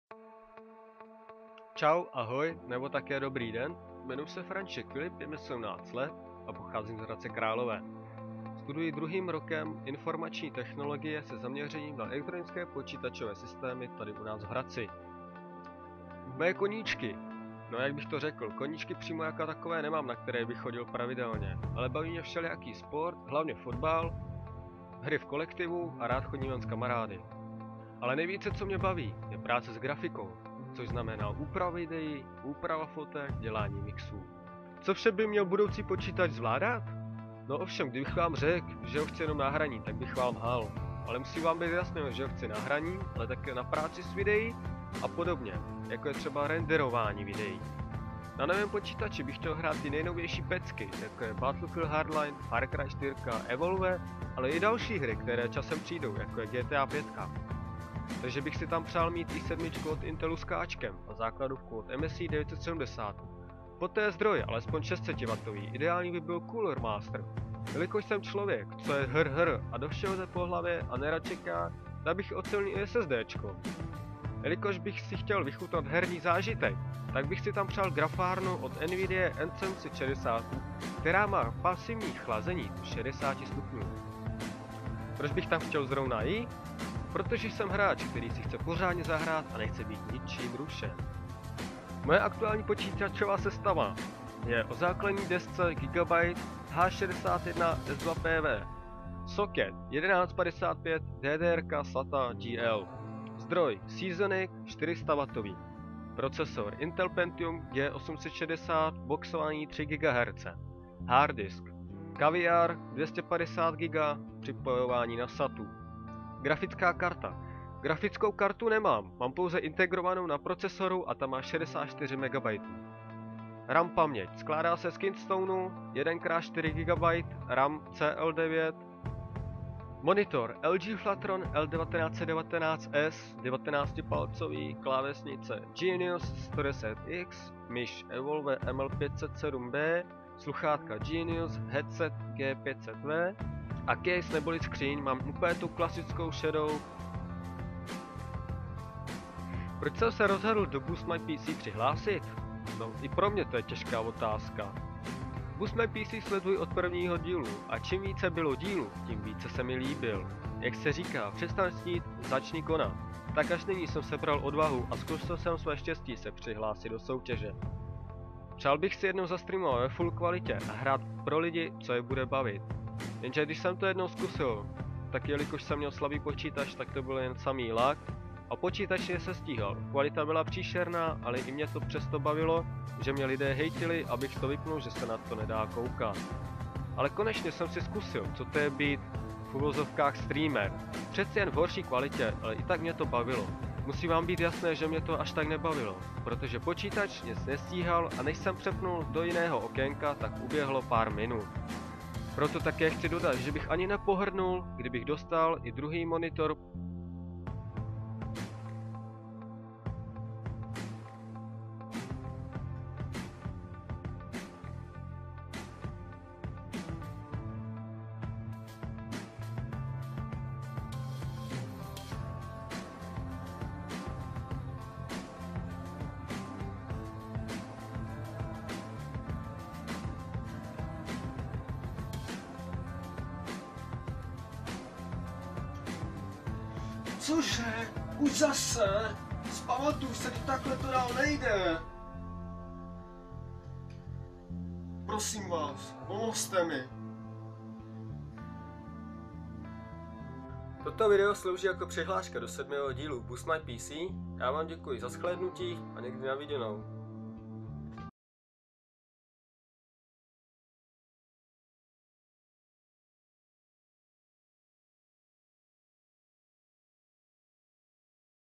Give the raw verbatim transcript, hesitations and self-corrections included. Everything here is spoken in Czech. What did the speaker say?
Čau, ahoj, nebo také dobrý den. Jmenuji se František Filip, je mi sedmnáct let a pocházím z Hradce Králové. Studuji druhým rokem informační technologie se zaměřením na elektronické počítačové systémy tady u nás v Hradci. Moje koníčky. No jak bych to řekl, koníčky přímo jako takové nemám, na které bych chodil pravidelně, ale baví mě všelijaký sport, hlavně fotbal, hry v kolektivu a rád chodím ven s kamarády. Ale nejvíce, co mě baví, je práce s grafikou, což znamená úprava videí, úprava fotek, dělání mixů. Co vše by měl budoucí počítač zvládat? No ovšem, kdybych vám řekl, že ho chci jenom na hraní, tak bych vám lhal. Ale musí vám být jasné, že ho chci na hraní, ale také na práci s videí a podobně, jako je třeba renderování videí. Na novém počítači bych chtěl hrát ty nejnovější pecky, jako je Battlefield Hardline, Far Cry čtyři, Evolve, ale i další hry, které časem přijdou, jako je G T A pět. Takže bych si tam přál mít i sedm od Intelu s káčkem a základovku od M S I devět set sedmdesát. Poté zdroj, alespoň šest set wattů, ideální by byl Cooler Master. Jelikož jsem člověk, co je hr hr a do všeho jde po hlavě a nerad čeká, tak bych ocenil i SSDčko. Jelikož bych si chtěl vychutnat herní zážitek, tak bych si tam přál grafárnu od Nvidia Ensense šedesát, která má pasivní chlazení do šedesáti stupňů. Proč bych tam chtěl zrovna jí? Protože jsem hráč, který si chce pořádně zahrát a nechce být ničím rušen. Moje aktuální počítačová sestava je o základní desce Gigabyte H šedesát jedna S dva P V, socket jedenáct padesát pět D D R K SATA G L, zdroj Seasonic čtyři sta wattů, procesor Intel Pentium G osm set šedesát boxovaný tři gigahertz, harddisk Caviar dvě stě padesát gigabajtů, připojování na SATu. Grafická karta. Grafickou kartu nemám, mám pouze integrovanou na procesoru a ta má šedesát čtyři megabajtů. RAM paměť. Skládá se z Kingstoneu jedna krát čtyři gigabajty, RAM C L devět. Monitor L G Flatron L devatenáct set devatenáct S, devatenáctipalcový, klávesnice Genius sto deset X, myš Evolve M L pět set sedm B, sluchátka Genius, headset G pět set V a case neboli skříň mám úplně tu klasickou šedou. Proč jsem se rozhodl do Boost My P C přihlásit? No, i pro mě to je těžká otázka. Boost My P C sleduji od prvního dílu a čím více bylo dílů, tím více se mi líbil. Jak se říká, přestaň snít, začni konat. Tak až nyní jsem sebral odvahu a zkusil jsem své štěstí se přihlásit do soutěže. Přál bych si jednou zastreamovat ve full kvalitě a hrát pro lidi, co je bude bavit. Jenže když jsem to jednou zkusil, tak jelikož jsem měl slabý počítač, tak to byl jen samý lag a počítač mě se stíhal. Kvalita byla příšerná, ale i mě to přesto bavilo, že mě lidé hejtili, abych to vypnul, že se na to nedá koukat. Ale konečně jsem si zkusil, co to je být v uvozovkách streamer. Přeci jen v horší kvalitě, ale i tak mě to bavilo. Musí vám být jasné, že mě to až tak nebavilo, protože počítač nic nestíhal a než jsem přepnul do jiného okénka, tak uběhlo pár minut. Proto také chci dodat, že bych ani nepohrnul, kdybych dostal i druhý monitor. Cože? Už zase? Zpamatuj se, takhle to dál nejde. Prosím vás, pomozte mi. Toto video slouží jako přihláška do sedmého dílu Boost My P C. Já vám děkuji za shlédnutí a někdy na viděnou.